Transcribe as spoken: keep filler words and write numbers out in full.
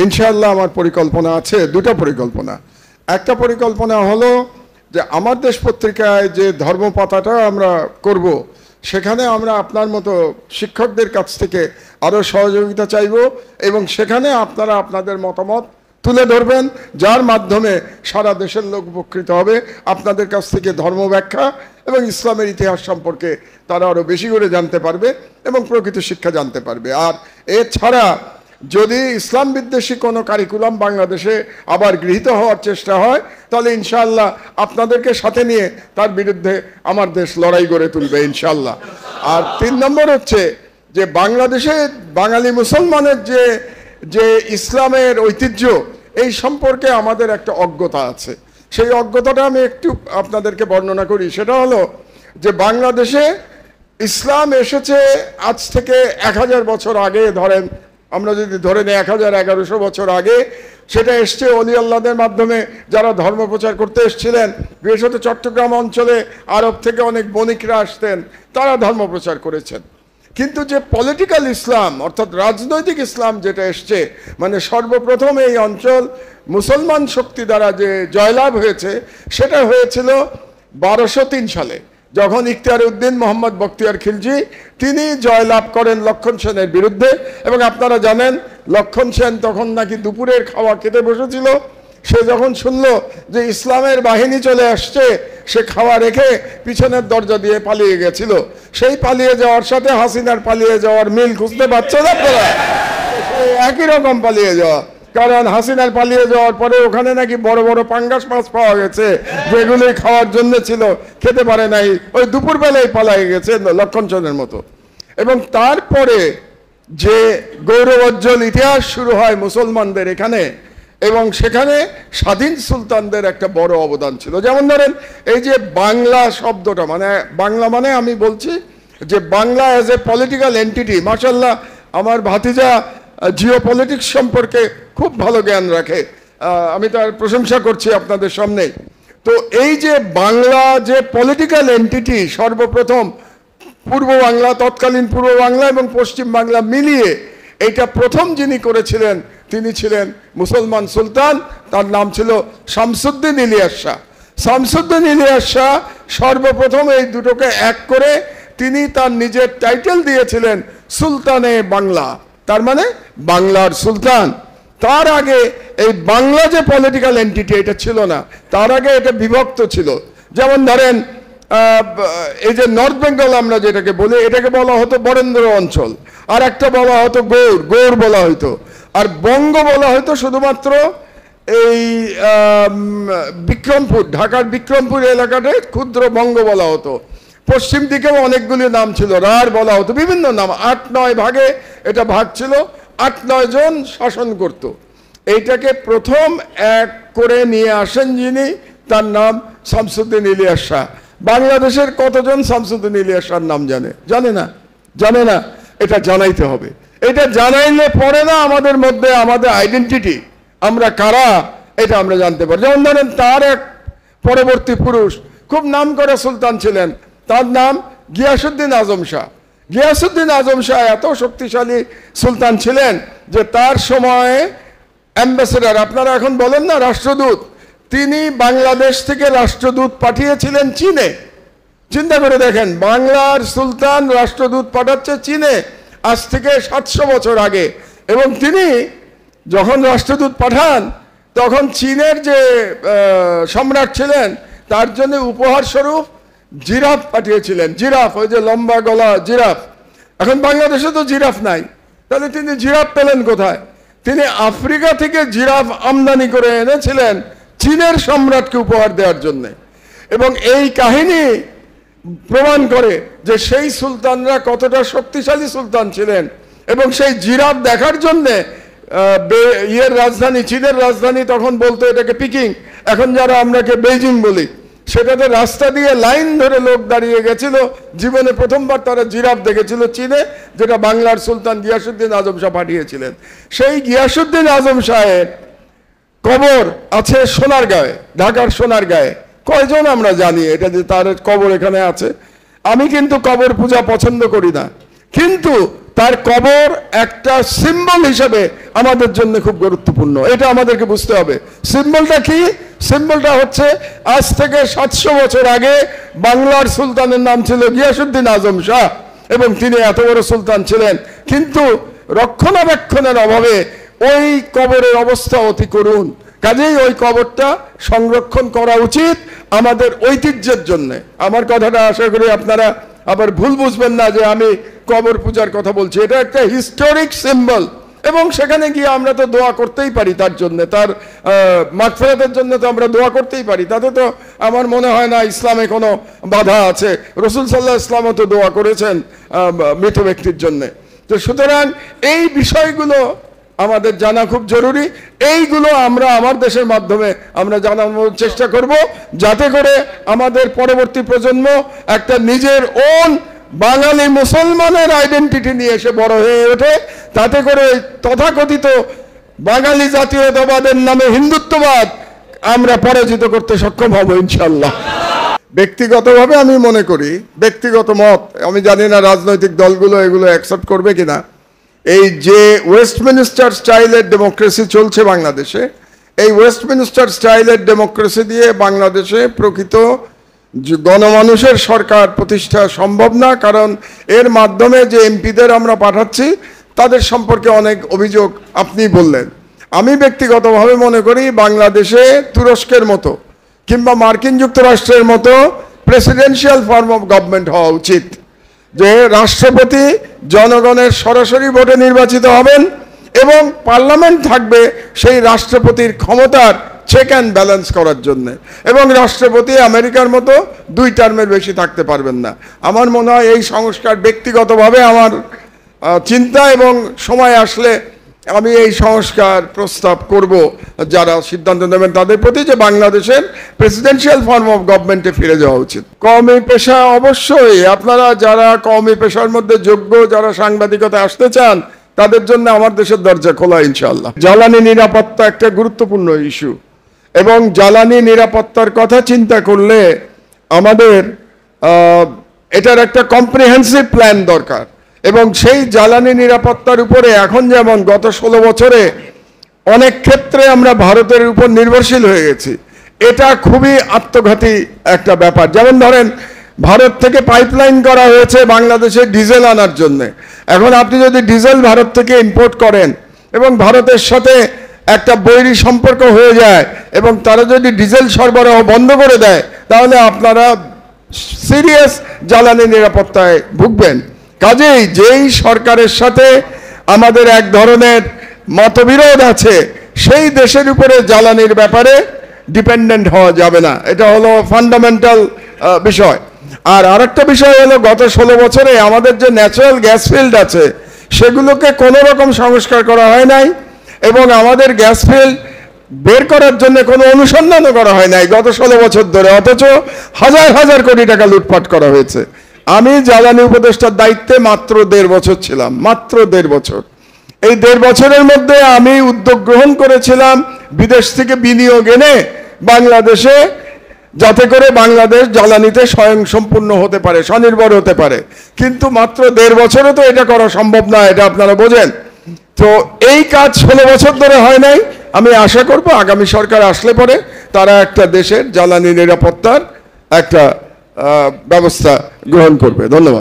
ইনশাআল্লাহ আমার পরিকল্পনা আছে, দুটো পরিকল্পনা। একটা পরিকল্পনা হলো যে আমার দেশ পত্রিকায় যে ধর্মপাতাটা আমরা করব, সেখানে আমরা আপনার মতো শিক্ষকদের কাছ থেকে আরও সহযোগিতা চাইব এবং সেখানে আপনারা আপনাদের মতামত তুলে ধরবেন, যার মাধ্যমে সারা দেশের লোক উপকৃত হবে। আপনাদের কাছ থেকে ধর্ম ব্যাখ্যা এবং ইসলামের ইতিহাস সম্পর্কে তারা আরও বেশি করে জানতে পারবে এবং প্রকৃত শিক্ষা জানতে পারবে। আর এছাড়া যদি ইসলাম বিদ্বেষী কোনো কারিকুলাম বাংলাদেশে আবার গৃহীত হওয়ার চেষ্টা হয়, তাহলে ইনশাআল্লাহ আপনাদেরকে সাথে নিয়ে তার বিরুদ্ধে আমার দেশ লড়াই গড়ে তুলবে ইনশাআল্লাহ। আর তিন নম্বর হচ্ছে যে বাংলাদেশে বাঙালি মুসলমানের যে যে ইসলামের ঐতিহ্য, এই সম্পর্কে আমাদের একটা অজ্ঞতা আছে। সেই অজ্ঞতাটা আমি একটু আপনাদেরকে বর্ণনা করি। সেটা হলো যে বাংলাদেশে ইসলাম এসেছে আজ থেকে এক হাজার বছর আগে, ধরেন আমরা যদি ধরে নিই এক হাজার এগারোশো বছর আগে, সেটা এসছে অলি আল্লাহদের মাধ্যমে, যারা ধর্ম প্রচার করতে এসেছিলেন। বিশেষত চট্টগ্রাম অঞ্চলে আরব থেকে অনেক বণিকরা আসতেন, তারা ধর্ম প্রচার করেছেন। কিন্তু যে পলিটিক্যাল ইসলাম অর্থাৎ রাজনৈতিক ইসলাম যেটা এসছে, মানে সর্বপ্রথম এই অঞ্চল মুসলমান শক্তি দ্বারা যে জয়লাভ হয়েছে, সেটা হয়েছিল বারোশো তিন সালে, যখন ইখতিয়ার উদ্দিন মোহাম্মদ বখতিয়ার খিলজি তিনি জয়লাভ করেন লক্ষণ সেনের বিরুদ্ধে। এবং আপনারা জানেন লক্ষণ সেন তখন নাকি দুপুরের খাওয়া খেতে বসেছিল। সে যখন শুনল যে ইসলামের বাহিনী চলে আসছে, সে খাওয়া রেখে পিছনের দরজা দিয়ে পালিয়ে গেছিল। সেই পালিয়ে যাওয়ার সাথে হাসিনার পালিয়ে যাওয়ার মিল খুঁজতে পারছেন আপনারা? একই রকম পালিয়ে যাওয়া, কারণ হাসিনার পালিয়ে যাওয়ার পরে ওখানে নাকি বড় বড় পাঙ্গাস মাছ পাওয়া গেছে, যেগুলোই খাওয়ার জন্য ছিল, খেতে পারে নাই, ওই দুপুর বেলায় পালিয়ে গেছে লক্ষণ সেনের মতো। এবং তারপরে যে গৌরবোজ্জ্বল ইতিহাস শুরু হয় মুসলমানদের এখানে, এবং সেখানে স্বাধীন সুলতানদের একটা বড় অবদান ছিল। যেমন ধরেন এই যে বাংলা শব্দটা, মানে বাংলা মানে আমি বলছি যে Bangla as a political entity, মাশাআল্লাহ আমার ভাতিজা জিও পলিটিক্স সম্পর্কে খুব ভালো জ্ঞান রাখে, আমি তার প্রশংসা করছি আপনাদের সামনে। তো এই যে বাংলা যে পলিটিক্যাল এন্টিটি, সর্বপ্রথম পূর্ব বাংলা, তৎকালীন পূর্ব বাংলা এবং পশ্চিম বাংলা মিলিয়ে এইটা প্রথম যিনি করেছিলেন, তিনি ছিলেন মুসলমান সুলতান, তার নাম ছিল শামসুদ্দিন ইলিয়াস শাহ। শামসুদ্দিন ইলিয়াস শাহ সর্বপ্রথম এই দুটোকে এক করে তিনি তার নিজের টাইটেল দিয়েছিলেন সুলতানে বাংলা, তার মানে বাংলার সুলতান। তার আগে এই বাংলা যে পলিটিক্যাল এন্টিটি, এটা ছিল না, তার আগে এটা বিভক্ত ছিল। যেমন ধরেন এই যে নর্থ বেঙ্গল আমরা যেটাকে বলি, এটাকে বলা হতো বরেন্দ্র অঞ্চল, আর একটা বলা হতো গৌড়, গৌড় বলা হতো। আর বঙ্গ বলা হতো শুধুমাত্র এই বিক্রমপুর, ঢাকার বিক্রমপুর এলাকাটায় ক্ষুদ্র বঙ্গ বলা হতো। পশ্চিম দিকেও অনেকগুলি নাম ছিল, রাঢ় বলা হতো, বিভিন্ন নাম, আট নয় ভাগে এটা ভাগ ছিল, আট নয় জন শাসন করত। এইটাকে প্রথম এক করে নিয়ে আসেন যিনি, তার নাম শামসুদ্দিন ইলিয়াস শাহ। বাংলাদেশের কতজন শামসুদ্দিন ইলিয়াস শাহর নাম জানে? জানে না, জানে না। এটা জানাইতে হবে। এটা জানাইলে পরে না আমাদের মধ্যে আমাদের আইডেন্টিটি, আমরা কারা, এটা আমরা জানতে পারি। যেমন ধরেন তার এক পরবর্তী পুরুষ খুব নাম করা সুলতান ছিলেন, তার নাম গিয়াসউদ্দিন আজম শাহ। গিয়াসউদ্দিন আজম শাহ এত শক্তিশালী সুলতান ছিলেন যে তার সময়ে অ্যাম্বাসেডর, আপনারা এখন বলেন না রাষ্ট্রদূত, তিনি বাংলাদেশ থেকে রাষ্ট্রদূত পাঠিয়েছিলেন চীনে। চিন্তা করে দেখেন, বাংলার সুলতান রাষ্ট্রদূত পাঠাচ্ছে চীনে আজ থেকে সাতশো বছর আগে। এবং তিনি যখন রাষ্ট্রদূত পাঠান, তখন চীনের যে সম্রাট ছিলেন তার জন্য উপহার স্বরূপ জিরাফ পাঠিয়েছিলেন। জিরাফ, ওই যে লম্বা গলা জিরাফ। এখন বাংলাদেশে তো জিরাফ নাই, তাহলে তিনি জিরাফ পেলেন কোথায়? তিনি আফ্রিকা থেকে জিরাফ আমদানি করে এনেছিলেন চীনের সম্রাটকে উপহার দেওয়ার জন্য। এবং এই কাহিনী প্রমাণ করে যে সেই সুলতানরা কতটা শক্তিশালী সুলতান ছিলেন। এবং সেই জিরাফ দেখার জন্যে ইয়ের রাজধানী, চীনের রাজধানী তখন বলতো এটাকে পিকিং, এখন যারা আমরাকে বেইজিং বলি, সেটাতে রাস্তা দিয়ে লাইন ধরে লোক দাঁড়িয়ে গেছিল। জীবনে প্রথমবার তারা জিরাফ দেখেছিল চীনে, যেটা বাংলার সুলতান গিয়াসউদ্দিন আজম শাহ পাঠিয়েছিলেন। সেই গিয়াসউদ্দিন আজম শাহের কবর আছে সোনারগাঁয়ে, ঢাকার সোনারগাঁয়ে। কয়জন আমরা জানি এটা যে তার কবর এখানে আছে? আমি কিন্তু কবর পূজা পছন্দ করি না, কিন্তু তার কবর একটা সিম্বল হিসেবে আমাদের জন্য খুব গুরুত্বপূর্ণ। এটা আমাদেরকে বুঝতে হবে। সিম্বলটা কি? সিম্বলটা হচ্ছে আজ থেকে সাতশো বছর আগে বাংলার সুলতানের নাম ছিল গিয়াসউদ্দিন আজম শাহ, এবং তিনি এত বড় সুলতান ছিলেন, কিন্তু রক্ষণাবেক্ষণের অভাবে ওই কবরের অবস্থা অতি করুণ। কাজেই ওই কবরটা সংরক্ষণ করা উচিত আমাদের ঐতিহ্যের জন্য। আমার কথাটা আশা করি আপনারা আবার ভুল বুঝবেন না যে আমি কবর পূজার কথা বলছি। এটা একটা হিস্টোরিক সিম্বল, এবং সেখানে গিয়ে আমরা তো দোয়া করতেই পারি তার জন্য, তার মাগফিরাতের জন্য তো আমরা দোয়া করতেই পারি। তাতে তো আমার মনে হয় না ইসলামে কোনো বাধা আছে। রাসূল সাল্লাল্লাহু আলাইহি ওয়াসাল্লামও তো দোয়া করেছেন মৃত ব্যক্তির জন্য। তো সুতরাং এই বিষয়গুলো আমাদের জানা খুব জরুরি। এইগুলো আমরা আমার দেশের মাধ্যমে আমরা জানানোর চেষ্টা করব, যাতে করে আমাদের পরবর্তী প্রজন্ম একটা নিজের ওন বাঙালি মুসলমানের আইডেন্টিটি নিয়ে এসে বড় হয়ে ওঠে। তাতে করে তথাকথিত বাঙালি জাতীয়তাবাদের নামে হিন্দুত্ববাদ আমরা পরাজিত করতে সক্ষম হব ইনশাল্লাহ। ব্যক্তিগতভাবে আমি মনে করি, ব্যক্তিগত মত, আমি জানি না রাজনৈতিক দলগুলো এগুলো অ্যাকসেপ্ট করবে কিনা, এই যে ওয়েস্টমিনিস্টার স্টাইলের ডেমোক্রেসি চলছে বাংলাদেশে, এই ওয়েস্টমিনিস্টার স্টাইলের ডেমোক্রেসি দিয়ে বাংলাদেশে প্রকৃত গণমানুষের সরকার প্রতিষ্ঠা সম্ভব না। কারণ এর মাধ্যমে যে এমপিদের আমরা পাঠাচ্ছি তাদের সম্পর্কে অনেক অভিযোগ আপনি বললেন। আমি ব্যক্তিগতভাবে মনে করি বাংলাদেশে তুরস্কের মতো কিংবা মার্কিন যুক্তরাষ্ট্রের মতো প্রেসিডেন্সিয়াল ফর্ম অফ গভর্নমেন্ট হওয়া উচিত, যে রাষ্ট্রপতি জনগণের সরাসরি ভোটে নির্বাচিত হবেন এবং পার্লামেন্ট থাকবে সেই রাষ্ট্রপতির ক্ষমতার চেক অ্যান্ড ব্যালেন্স করার জন্য, এবং রাষ্ট্রপতি আমেরিকার মতো দুই টার্মের বেশি থাকতে পারবেন না। আমার মনে হয় এই সংস্কার ব্যক্তিগতভাবে আমার চিন্তা, এবং সময় আসলে আমি এই সংস্কার প্রস্তাব করব যারা সিদ্ধান্ত নেবেন তাদের প্রতি, যে বাংলাদেশের প্রেসিডেন্সিয়াল ফর্ম অফ গভর্নমেন্টে ফিরে যাওয়া উচিত। কওমি পেশা অবশ্যই আপনারা যারা কওমি পেশার মধ্যে যোগ্য, যারা সাংবাদিকতা আসতে চান, তাদের জন্য আমার দেশের দরজা খোলা ইনশাআল্লাহ। জ্বালানি নিরাপত্তা একটা গুরুত্বপূর্ণ ইস্যু, এবং জ্বালানি নিরাপত্তার কথা চিন্তা করলে আমাদের এটার একটা কম্প্রিহেন্সিভ প্ল্যান দরকার। এবং সেই জ্বালানি নিরাপত্তার উপরে এখন যেমন গত ষোলো বছরে অনেক ক্ষেত্রে আমরা ভারতের উপর নির্ভরশীল হয়ে গেছি, এটা খুবই আত্মঘাতী একটা ব্যাপার। যেমন ধরেন ভারত থেকে পাইপলাইন করা হয়েছে বাংলাদেশে ডিজেল আনার জন্য। এখন আপনি যদি ডিজেল ভারত থেকে ইম্পোর্ট করেন এবং ভারতের সাথে একটা বৈরী সম্পর্ক হয়ে যায় এবং তারা যদি ডিজেল সরবরাহ বন্ধ করে দেয়, তাহলে আপনারা সিরিয়াস জ্বালানি নিরাপত্তায় ভুগবেন। কাজেই যেই সরকারের সাথে আমাদের এক ধরনের মতবিরোধ আছে, সেই দেশের উপরে জ্বালানির ব্যাপারে ডিপেন্ডেন্ট হওয়া যাবে না। এটা হলো ফান্ডামেন্টাল বিষয়। আর আরেকটা বিষয় হলো গত ষোলো বছরে আমাদের যে ন্যাচারাল গ্যাস ফিল্ড আছে সেগুলোকে কোনো রকম সংস্কার করা হয় নাই, এবং আমাদের গ্যাস ফিল্ড বের করার জন্য কোনো অনুসন্ধানও করা হয় নাই গত ষোলো বছর ধরে, অথচ হাজার হাজার কোটি টাকা লুটপাট করা হয়েছে। আমি জ্বালানি উপদেষ্টার দায়িত্বে মাত্র দেড় বছর ছিলাম, মাত্র দেড় বছর। এই দেড় বছরের মধ্যে আমি উদ্যোগ গ্রহণ করেছিলাম বিদেশ থেকে বিনিয়োগ এনে বাংলাদেশে, যাতে করে বাংলাদেশ জ্বালানিতে স্বয়ং সম্পূর্ণ হতে পারে, স্বনির্ভর হতে পারে। কিন্তু মাত্র দেড় বছরে তো এটা করা সম্ভব না, এটা আপনারা বোঝেন। তো এই কাজ ষোলো বছর ধরে হয় নাই। আমি আশা করব আগামী সরকার আসলে পরে তারা একটা দেশের জ্বালানি নিরাপত্তার একটা ব্যবস্থা গ্রহণ করবে। ধন্যবাদ।